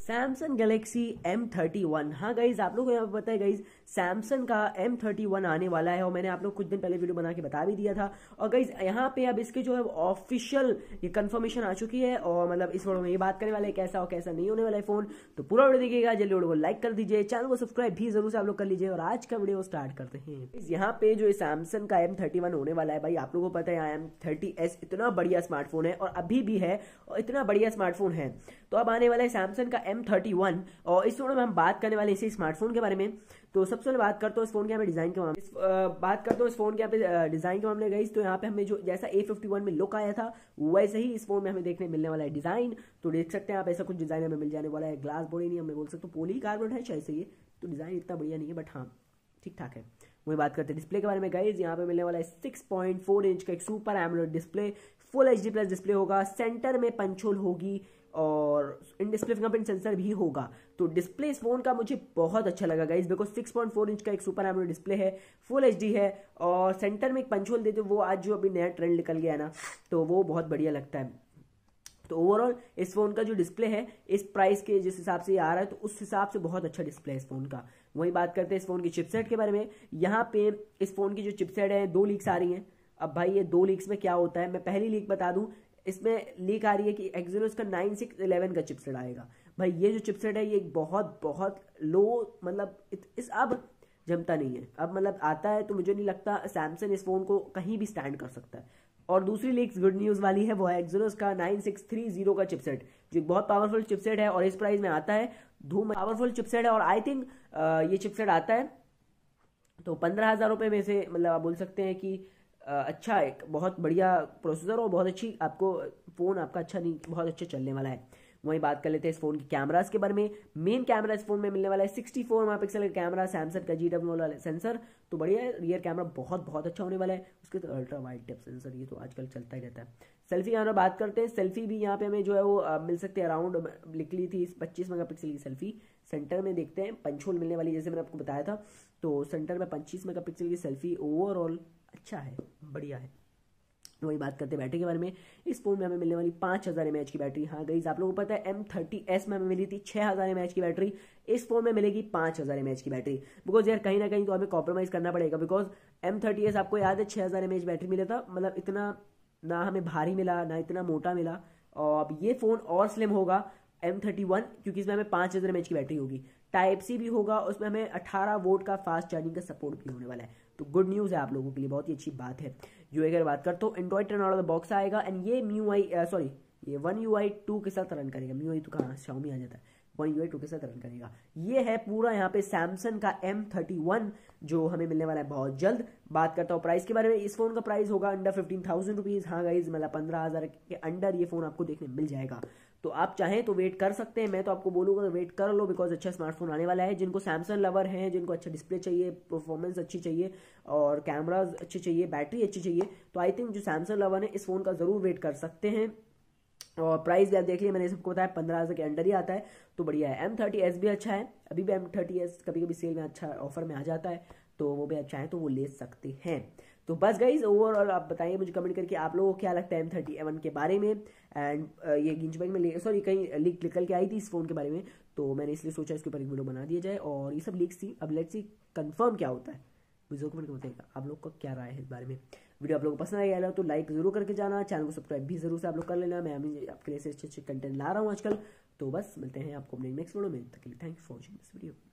Samsung Galaxy M31। हाँ guys, आप लोगों को यहाँ पे पता है गाइज, सैमसंग का M31 आने वाला है और मैंने आप लोग कुछ दिन पहले वीडियो बना के बता भी दिया था। और गाइज यहाँ पे अब इसके जो है ऑफिशियल ये कंफर्मेशन आ चुकी है और मतलब इस वीडियो में ये बात करने वाले हैं कैसा और कैसा नहीं होने वाला है फोन। तो पूरा वीडियो देखिएगा, जल्दी वीडियो को लाइक कर दीजिए, चैनल को सब्सक्राइब भी जरूर से आप लोग कर लीजिए और आज का वीडियो स्टार्ट करते हैं। यहाँ पे जो सैमसंग का M31 होने वाला है भाई, आप लोगों को पता है M30s इतना बढ़िया स्मार्टफोन है और अभी भी है और इतना बढ़िया स्मार्टफोन है। तो अब आने वाला है सैमसंग का M31 और इस वीडियो में हम बात करने वाले इसी स्मार्टफोन के बारे में। तो सबसे पहले बात करता हूँ इस फोन के यहाँ पे डिजाइन के मामले बात करता हूँ इस फोन के यहाँ पे डिजाइन के मामले गई। तो यहाँ पे हमें जो जैसा A51 में लुक आया था वैसे ही इस फोन में हमें देखने मिलने वाला है डिजाइन। तो देख सकते हैं आप, ऐसा कुछ डिजाइन हमें मिल जाने वाला है। ग्लास बॉडी नहीं, हमें बोल सकते पॉली कार्बन है शायद से ये, तो डिजाइन इतना बढ़िया नहीं है बट हाँ ठीक ठाक है। वही बात करते हैं डिस्प्ले के बारे में गाइज। यहाँ पे मिलने वाला है 6.4 इंच का एक super AMOLED display, full HD plus display होगा, सेंटर में पंच होल होगी और इन डिस्प्ले फिंगरप्रिंट सेंसर भी होगा। तो डिस्प्ले इस फोन का मुझे बहुत अच्छा लगा गाइज, बिकॉज 6.4 इंच का एक सुपर एमोलेड डिस्प्ले है, फुल HD है और सेंटर में एक पंच होल देते, वो आज जो अभी नया ट्रेंड निकल गया है ना, तो वो बहुत बढ़िया लगता है। तो ओवरऑल इस फोन का जो डिस्प्ले है इस प्राइस के जिस हिसाब से ये आ रहा है तो उस हिसाब से बहुत अच्छा डिस्प्ले है इस फोन का। वही बात करते हैं इस फोन की चिपसेट के बारे में। यहाँ पे इस फोन की जो चिपसेट है 2 लीक्स आ रही हैं। अब भाई ये 2 लीक्स में क्या होता है, मैं पहली लीक बता दूं, इसमें लीक आ रही है कि एक्सिनोस का 9611 का चिपसेट आएगा। भाई ये जो चिपसेट है ये बहुत बहुत लो, मतलब इस अब जमता नहीं है। अब मतलब आता है तो मुझे नहीं लगता सैमसंग इस फोन को कहीं भी स्टैंड कर सकता है। और दूसरी लीक्स गुड न्यूज़ वाली है, वो है एक्सिनोस का 9630 का चिपसेट, जो एक बहुत पावरफुल चिपसेट है और इस प्राइस में आता है। धूम पावरफुल चिपसेट है और आई थिंक ये चिपसेट आता है तो 15,000 रुपये में से, मतलब आप बोल सकते हैं कि अच्छा एक बहुत बढ़िया प्रोसेसर और बहुत अच्छी आपको फ़ोन आपका अच्छा नहीं बहुत अच्छा चलने वाला है। वहीं बात कर लेते हैं इस फोन की कैमरास के बारे में। मेन कैमरा इस फोन में मिलने वाला है 64 मेगापिक्सल का कैमरा, सैमसंग का GW वाला सेंसर तो बढ़िया है। रियर कैमरा बहुत बहुत अच्छा होने वाला है, उसके तो अल्ट्रा वाइड डेप्थ सेंसर, ये तो आजकल चलता ही रहता है। सेल्फी कैमरा बात करते हैं, सेल्फी भी यहाँ पे हमें जो है वो मिल सकते हैं अराउंड, लिख ली थी 25 मेगापिक्सल की सेल्फी। सेंटर में देखते हैं पंच होल मिलने वाली, जैसे मैंने आपको बताया था, तो सेंटर में 25 मेगापिक्सल की सेल्फी ओवरऑल अच्छा है, बढ़िया है। वही बात करते हैं बैटरी के बारे में। इस फोन में हमें मिलने वाली 5000 mAh की बैटरी। हाँ गाइस, आप लोगों को पता है M30s में हमें मिली थी 6000 mAh की बैटरी, इस फोन में मिलेगी 5000 mAh की बैटरी। बिकॉज यार कहीं ना कहीं तो हमें कॉम्प्रोमाइज़ करना पड़ेगा, बिकॉज M30s आपको याद है 6000 mAh बैटरी मिला था, मतलब इतना ना हमें भारी मिला ना इतना मोटा मिला। और अब ये फ़ोन और स्लिम होगा M31, क्योंकि इसमें हमें 5000 mAh की बैटरी होगी, टाइप C भी होगा, उसमें हमें 18 वोल्ट का फास्ट चार्जिंग का सपोर्ट भी होने वाला है। तो गुड न्यूज़ है आप लोगों के लिए, बहुत ही अच्छी बात है। जो अगर बात करता हूँ Android 10 out of the box आएगा एंड ये ये One UI 2 के साथ रन करेगा। MIUI तो कहाँ Xiaomi आ जाता है, One UI 2 के साथ रन करेगा। ये है पूरा यहाँ पे सैमसंग का M31 जो हमें मिलने वाला है बहुत जल्द। बात करता हूँ प्राइस के बारे में। इस फोन का प्राइस होगा अंडर 15,000 रुपीज़। हाँ गाइज, मतलब 15,000 के अंडर ये फोन आपको देखने मिल जाएगा। तो आप चाहें तो वेट कर सकते हैं, मैं तो आपको बोलूँगा वेट कर लो, बिकॉज अच्छा स्मार्टफोन आने वाला है। जिनको सैमसंग लवर हैं, जिनको अच्छा डिस्प्ले चाहिए, परफॉर्मेंस अच्छी चाहिए और कैमराज अच्छे चाहिए, बैटरी अच्छी चाहिए, तो आई थिंक जो सैमसंग लवर है इस फोन का ज़रूर वेट कर सकते हैं। और प्राइस भी आप देख लिया, मैंने सबको बताया 15,000 के अंडर ही आता है, तो बढ़िया है। M30s भी अच्छा है, अभी भी M30s कभी कभी सेल में अच्छा ऑफर में आ जाता है, तो वो भी आप चाहें तो वो ले सकते हैं। तो बस गाइज ओवरऑल आप बताइए मुझे कमेंट करके आप लोगों को क्या लगता है M31 के बारे में। एंड ये गिंचबैग में सॉरी कहीं लीक निकल के आई थी इस फोन के बारे में, तो मैंने इसलिए सोचा इसके ऊपर एक वीडियो बना दिया जाए। और ये सब लीक्स थी, अब लेट्स सी कंफर्म क्या होता है, मुझे कमेंट करके बताइएगा आप लोग का क्या राय है इस बारे में। वीडियो आप लोगों को पसंद आया तो लाइक जरूर करके जाना, चैनल को सब्सक्राइब भी जरूर से आप लोग कर लेना। मैं अभी आपके लिए अच्छे अच्छे कंटेंट ला रहा हूँ आजकल। तो बस मिलते हैं आपको अपने नेक्स्ट वीडियो में, तब के लिए thanks for watching this video.